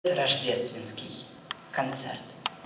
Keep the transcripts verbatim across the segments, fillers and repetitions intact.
Рождественский концерт.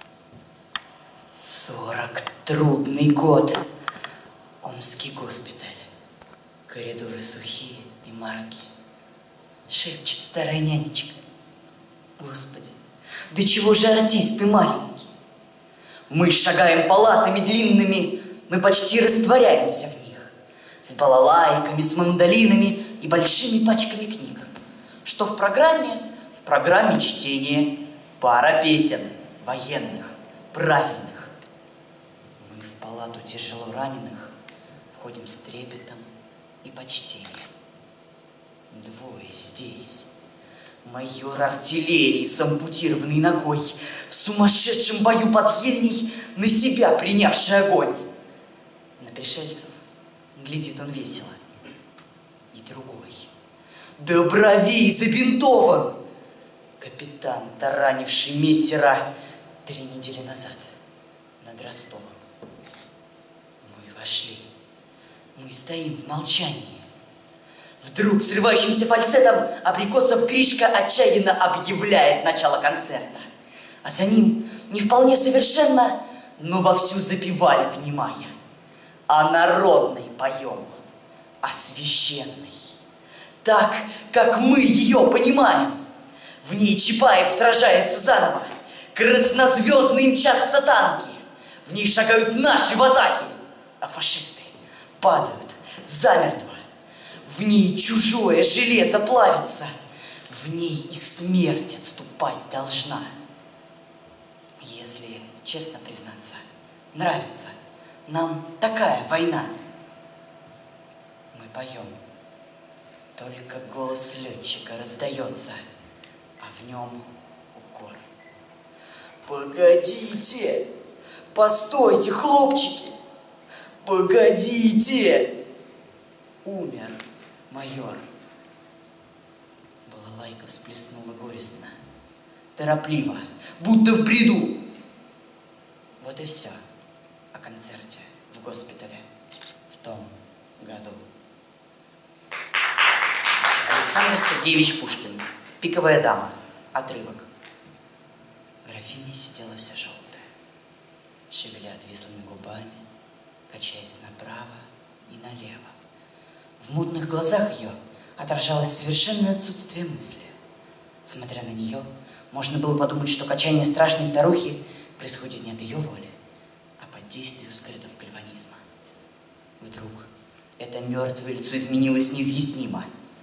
Сорок трудный год. Омский госпиталь. Коридоры сухие и марки. Шепчет старая нянечка: Господи, да чего же артисты маленькие? Мы шагаем палатами длинными, мы почти растворяемся в них, с балалайками, с мандолинами и большими пачками книг. Что в программе? В программе чтение, пара песен, военных, правильных. Мы в палату тяжело раненых входим с трепетом и почтением. Двое здесь. Майор артиллерии с ампутированной ногой, в сумасшедшем бою под Ельней, на себя принявший огонь. На пришельцев глядит он весело. И другой, до бровей забинтован, капитан, таранивший мессера три недели назад над Ростовом. Мы вошли. Мы стоим в молчании. Вдруг срывающимся фальцетом Абрикосов Гришка отчаянно объявляет начало концерта. А за ним не вполне совершенно, но вовсю запевали, внимая. О народной поем, о священной. Так, как мы ее понимаем. В ней Чапаев сражается заново, краснозвездные мчатся танки, в ней шагают наши в атаке, а фашисты падают замертво. В ней чужое железо плавится, в ней и смерть отступать должна. Если честно признаться, нравится нам такая война. Мы поем, только голос летчика раздается, а в нем укор. Погодите, постойте, хлопчики, погодите. Умер майор. Балалайка всплеснула горестно, торопливо, будто в бреду. Вот и все о концерте в госпитале в том году. Александр Сергеевич Пушкин. «Пиковая дама». Отрывок. Графиня сидела вся желтая, шевеля отвислыми губами, качаясь направо и налево. В мутных глазах ее отражалось совершенное отсутствие мысли. Смотря на нее, можно было подумать, что качание страшной старухи происходит не от ее воли, а под действием скрытого гальванизма. Вдруг это мертвое лицо изменилось неизъяснимо.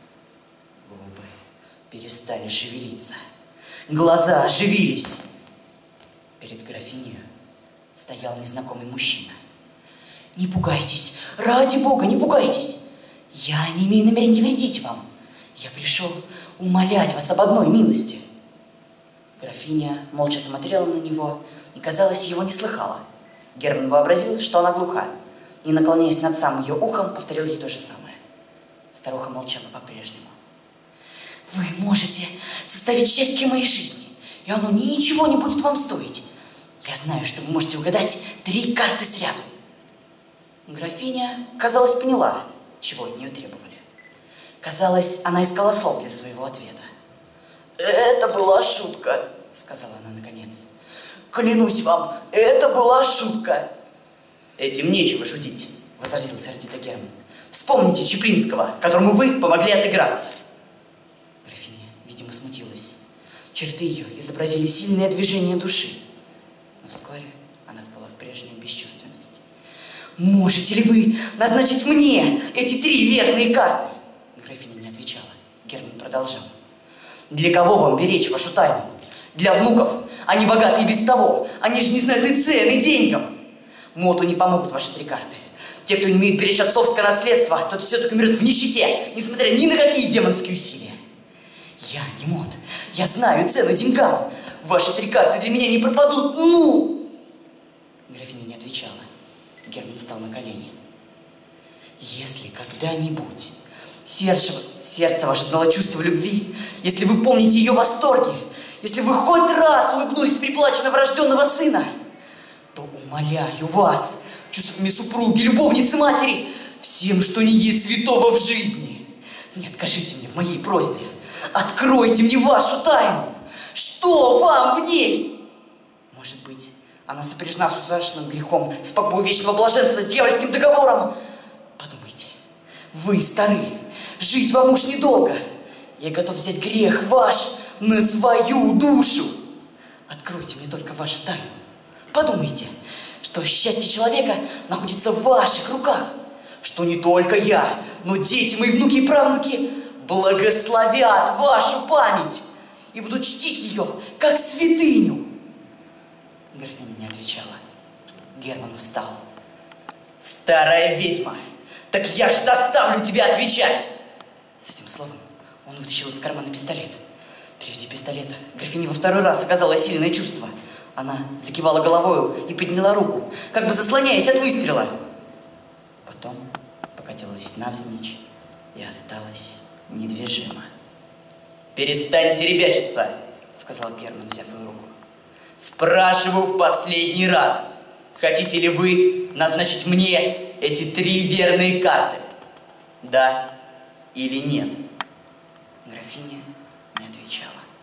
Губы перестали шевелиться, глаза оживились. Перед графиней стоял незнакомый мужчина. Не пугайтесь, ради Бога, не пугайтесь. Я не имею намерения вредить вам. Я пришел умолять вас об одной милости. Графиня молча смотрела на него и, казалось, его не слыхала. Герман вообразил, что она глуха, и, наклоняясь над самым ее ухом, повторил ей то же самое. Старуха молчала по-прежнему. Вы можете составить счастье моей жизни, и оно ничего не будет вам стоить. Я знаю, что вы можете угадать три карты сряду. Графиня, казалось, поняла, чего от нее требовали. Казалось, она искала слов для своего ответа. «Это была шутка», — сказала она наконец. «Клянусь вам, это была шутка». «Этим нечего шутить», — возразил сердито Герман. «Вспомните Чаплинского, которому вы помогли отыграться». Графиня, видимо, смутилась. Черты ее изобразили сильное движение души. Но вскоре она впала в прежнюю бесчувственность. «Можете ли вы назначить мне эти три верные карты?» Графиня не отвечала. Герман продолжал. «Для кого вам беречь вашу тайну? Для внуков? Они богаты и без того. Они же не знают и цены деньгам. Моту не помогут ваши три карты. Те, кто не умеет беречь отцовское наследство, тот все-таки умрет в нищете, несмотря ни на какие демонские усилия. Я не мод. Я знаю цену деньгам. Ваши три карты для меня не пропадут. Ну!» Графиня не отвечала. Герман встал на колени. «Если когда-нибудь сердце, сердце ваше знало чувство любви, если вы помните ее восторги, если вы хоть раз улыбнулись при плаче новорожденного сына, то умоляю вас, чувствами супруги, любовницы, матери, всем, что не есть святого в жизни, не откажите мне в моей просьбе. Откройте мне вашу тайну. Что вам в ней? Может быть, она сопряжена с ужасным грехом, с папой вечного блаженства, с дьявольским договором? Подумайте, вы стары, жить вам уж недолго. Я готов взять грех ваш на свою душу. Откройте мне только вашу тайну. Подумайте, что счастье человека находится в ваших руках, что не только я, но дети, мои внуки и правнуки благословят вашу память и будут чтить ее, как святыню. Графиня не отвечала. Герман встал. Старая ведьма, так я ж заставлю тебя отвечать. С этим словом он вытащил из кармана пистолет. При виде пистолета графине во второй раз оказало сильное чувство. Она закивала головою и подняла руку, как бы заслоняясь от выстрела. Потом покатилась навзничь и осталась недвижима. «Перестаньте ребячиться», — сказал Герман, взяв ее руку. «Спрашиваю в последний раз, хотите ли вы назначить мне эти три верные карты? Да или нет?» Графиня не отвечала.